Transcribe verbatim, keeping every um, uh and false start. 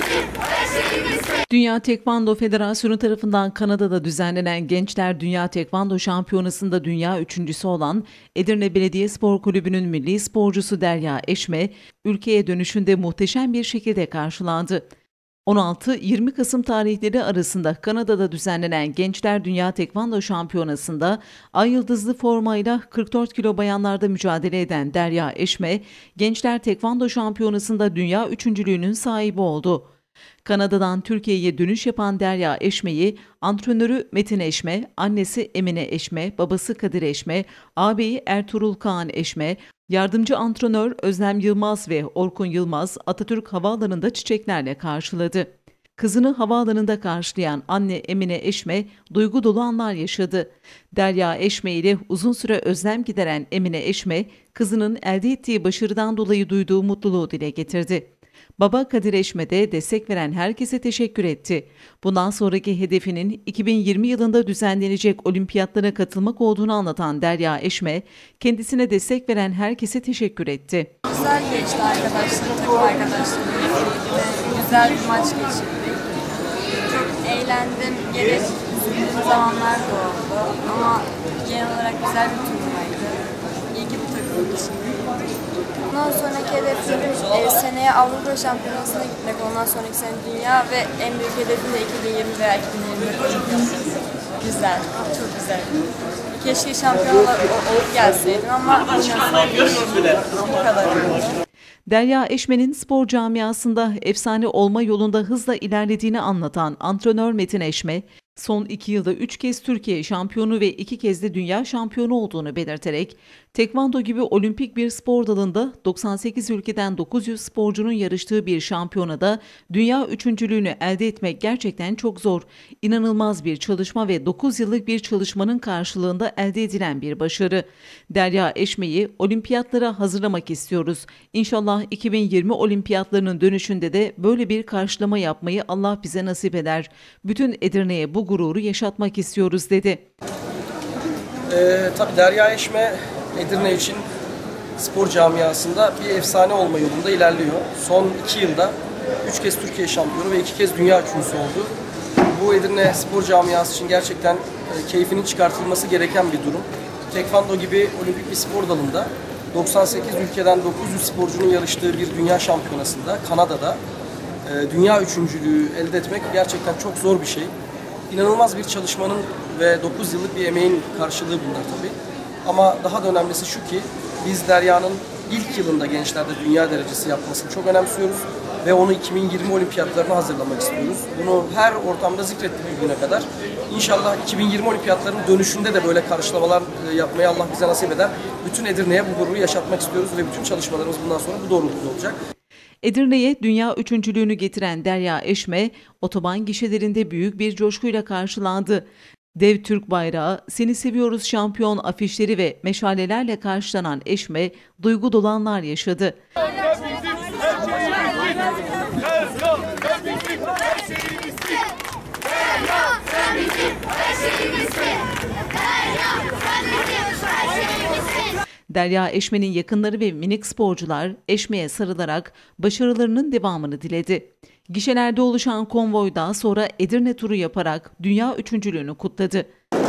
Dünya Tekvando Federasyonu tarafından Kanada'da düzenlenen Gençler Dünya Tekvando Şampiyonası'nda dünya üçüncüsü olan Edirne Belediyespor Kulübü'nün milli sporcusu Derya Eşme, ülkeye dönüşünde muhteşem bir şekilde karşılandı. on altı yirmi Kasım tarihleri arasında Kanada'da düzenlenen Gençler Dünya Tekvando Şampiyonası'nda ay yıldızlı formayla kırk dört kilo bayanlarda mücadele eden Derya Eşme, Gençler Tekvando Şampiyonası'nda dünya üçüncülüğünün sahibi oldu. Kanada'dan Türkiye'ye dönüş yapan Derya Eşme'yi antrenörü Metin Eşme, annesi Emine Eşme, babası Kadir Eşme, ağabeyi Ertuğrul Kaan Eşme, yardımcı antrenör Özlem Yılmaz ve Orkun Yılmaz Atatürk Havaalanı'nda çiçeklerle karşıladı. Kızını havaalanında karşılayan anne Emine Eşme duygu dolu anlar yaşadı. Derya Eşme ile uzun süre özlem gideren Emine Eşme, kızının elde ettiği başarıdan dolayı duyduğu mutluluğu dile getirdi. Baba Kadir Eşme de destek veren herkese teşekkür etti. Bundan sonraki hedefinin iki bin yirmi yılında düzenlenecek olimpiyatlara katılmak olduğunu anlatan Derya Eşme, kendisine destek veren herkese teşekkür etti. Güzel geçti arkadaşlarım, takım arkadaşlarımla birlikte. Güzel bir maç geçirdik. Çok eğlendim, gerek üzüldüğüm zamanlar da oldu ama genel olarak güzel bir turnuvaydı. İyi ki bu takımın içinde. Ondan sonraki hedeflerim e, seneye Avrupa Şampiyonası'na gitmek, ondan sonraki sene dünya ve en büyük hedefim de iki bin yirmi veya iki bin yirmi dört olimpiyatı. Güzel, çok güzel. Keşke şampiyonlar olup gelseydim ama bu kadar. Derya Eşme'nin spor camiasında efsane olma yolunda hızla ilerlediğini anlatan antrenör Metin Eşme, son iki yılda üç kez Türkiye şampiyonu ve iki kez de dünya şampiyonu olduğunu belirterek, tekvando gibi olimpik bir spor dalında doksan sekiz ülkeden dokuz yüz sporcunun yarıştığı bir şampiyonada dünya üçüncülüğünü elde etmek gerçekten çok zor, inanılmaz bir çalışma ve dokuz yıllık bir çalışmanın karşılığında elde edilen bir başarı. Derya Eşme'yi olimpiyatlara hazırlamak istiyoruz. İnşallah iki bin yirmi olimpiyatlarının dönüşünde de böyle bir karşılama yapmayı Allah bize nasip eder. Bütün Edirne'ye bu gururu yaşatmak istiyoruz dedi. Ee, tabii Derya Eşme Edirne için spor camiasında bir efsane olma yolunda ilerliyor. Son iki yılda üç kez Türkiye şampiyonu ve iki kez dünya üçüncüsü oldu. Bu Edirne spor camiası için gerçekten e, keyfinin çıkartılması gereken bir durum. Tekvando gibi olimpik bir spor dalında doksan sekiz ülkeden dokuz yüz sporcunun yarıştığı bir dünya şampiyonasında Kanada'da e, dünya üçüncülüğü elde etmek gerçekten çok zor bir şey. İnanılmaz bir çalışmanın ve dokuz yıllık bir emeğin karşılığı bunlar tabii. Ama daha da önemlisi şu ki biz Derya'nın ilk yılında gençlerde dünya derecesi yapmasını çok önemsiyoruz ve onu iki bin yirmi olimpiyatlarına hazırlamak istiyoruz. Bunu her ortamda zikrettik bugüne kadar. İnşallah iki bin yirmi olimpiyatlarının dönüşünde de böyle karşılamalar yapmayı Allah bize nasip eder. Bütün Edirne'ye bu gururu yaşatmak istiyoruz ve bütün çalışmalarımız bundan sonra bu doğrultuda olacak. Edirne'ye dünya üçüncülüğünü getiren Derya Eşme, otoban gişelerinde büyük bir coşkuyla karşılandı. Dev Türk bayrağı, "Seni seviyoruz şampiyon" afişleri ve meşalelerle karşılanan Eşme, duygu dolu anlar yaşadı. Derya Eşme'nin yakınları ve minik sporcular Eşme'ye sarılarak başarılarının devamını diledi. Gişelerde oluşan konvoy daha sonra Edirne turu yaparak dünya üçüncülüğünü kutladı.